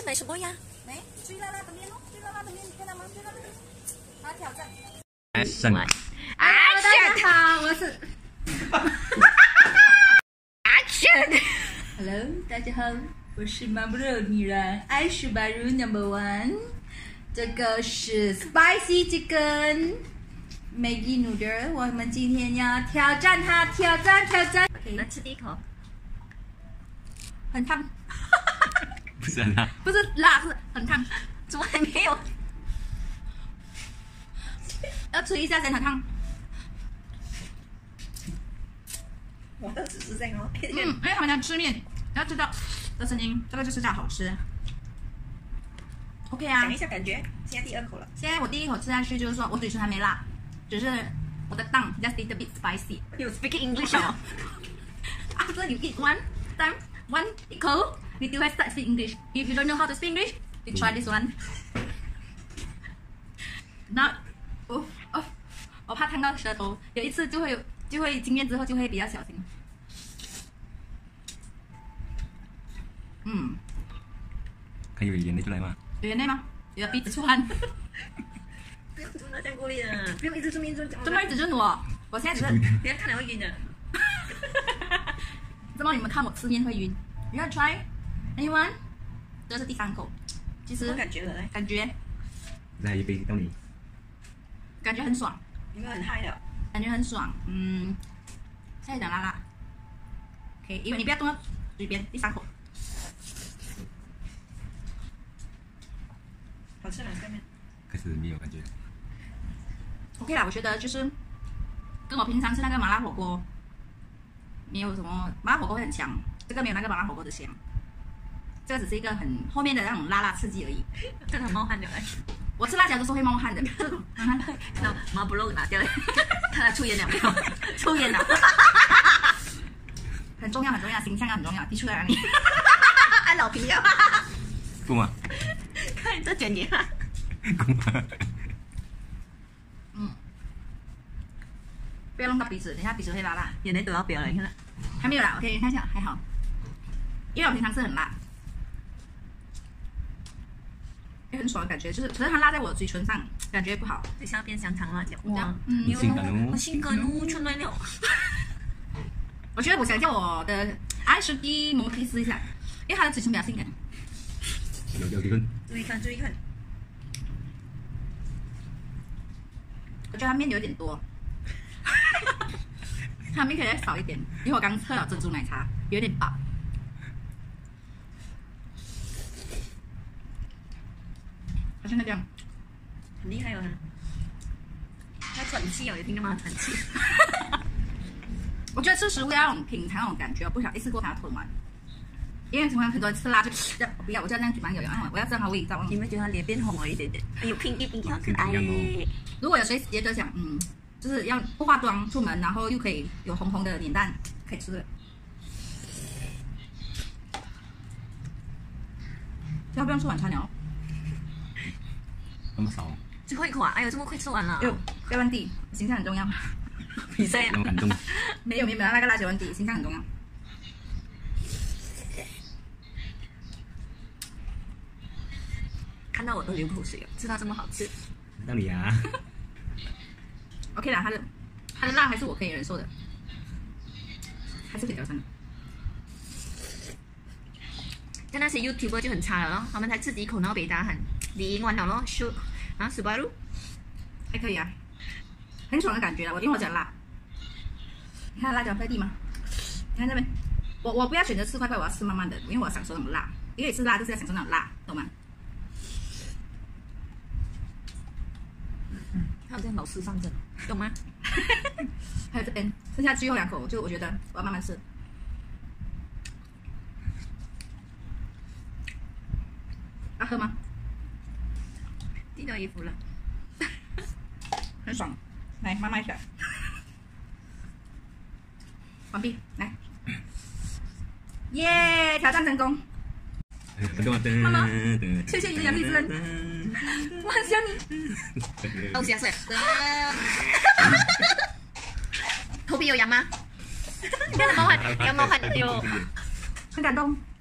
买什么呀？ 来，追拉拉的面哦，追拉拉的面，你看到吗？追拉拉的面，他挑战。 Action！ 大家好，我是。 Action！ Hello， 大家好，我是马布肉女人爱吃巴鲁 No.1。这个是 Spicy Chicken Maggi Noodle， 我们今天要挑战它，挑战。 OK， 来吃第一口。 很烫。 不是很辣， 不是辣，是很烫。 怎么还没有？ 要吹一下先，很烫。 我的只是这样哦。 因为他们家吃面要知道的声音，这个就是叫好吃。OK 啊。 讲一下感觉，现在第二口了。 现在我第一口吃下去，就是说我嘴唇还没辣，只是我的tongue just a bit spicy。 You speak English 哦。 After you eat one equal, you do start speak English. If you don't know how to speak English, you try this one. Now, 我怕烫到舌头，有一次就会经验之后就会比较小心。 可以有眼泪出来吗？ 有眼泪吗？有鼻子出汗。 不要做那这样过力的，不用一直这么一直讲。 怎么一直就是我现在只是， 别人看了会晕的。 怎么你们看我吃面会晕 ？You wanna try? Anyone? 这是第三口，其实感觉了嘞， 感觉来一杯到你， 感觉很爽， 有没有很嗨的？ 感觉很爽。现在讲辣辣。OK， 因为你不要动到嘴边，第三口。 好吃哪个面？ 开始没有感觉。 OK 啦，我觉得就是跟我平常吃那个麻辣火锅没有什么，麻辣火锅会很强，这个没有那个麻辣火锅的香。这个只是一个很后面的那种辣辣刺激而已。 真的很冒汗的， 我吃辣椒都是会冒汗的。 那麻不肉拿掉了，看他抽烟了没有？ 抽烟了。很重要，形象很重要，提出来了你。 按老皮了。 够吗？ 看这卷你。 够吗？ 不要弄到鼻子，等一下鼻子会辣辣。 眼泪都要飙了，你看。 还没有啦 ，OK， 你看一下，还好。因为我平常吃很辣，很爽的感觉，可是它辣在我的嘴唇上，感觉不好。 等下变香肠辣椒。哇， 性感哦， 我性感哦，出来了。 我觉得我想叫我的爱吃的模特试一下，因为他的嘴唇比较性感。 有离婚。 注意看。 我觉得它面有点多，它面可以再少一点，因为我刚喝了珍珠奶茶，有点饱。好像那样， 很厉害哦，他喘气哦，有听到吗？喘气。 我觉得吃食物要品尝那种感觉，我不想一次过把它吞完。因为很多人吃辣就我不要，我就要那样嘴巴咬咬，我要这样它味道。 你们觉得他脸变红了一点点？哎呦，pinky 好可爱耶！ 如果有谁觉得想就是要不化妆出门，然后又可以有红红的脸蛋，可以吃的。要不用吃晚餐了？ 那么少？ 最后一口啊！哎呦，这么快吃完了？ 不要忘记，形象很重要。 比赛那么感动？ 没有，那个辣椒问题，形象很重要。 看到我都流口水了，知道这么好吃。 到你啊。 OK 啦，它的辣还是我可以忍受的，还是可以挑战的。 但那些 YouTuber 就很差了咯，他们才吃第一口，然后被大家喊你赢完了咯，输啊，10巴路， 还可以啊，很爽的感觉啊！因为我讲辣，你看辣椒快递吗？你看这边，我不要选择吃快快，我要吃慢慢的，因为我享受那种辣，因为吃辣就是要享受那种辣，懂吗？ 他在老师上阵，懂吗？ 还有这边，剩下最后2口，我觉得我要慢慢吃。要喝吗？ 递到衣服了， 很爽，来慢慢选。完毕，来，耶！挑战成功。妈妈，谢谢你的杨丽珍，我很想你。 都下水。头皮有痒吗？你看冒汗，有冒汗，有。 很感动。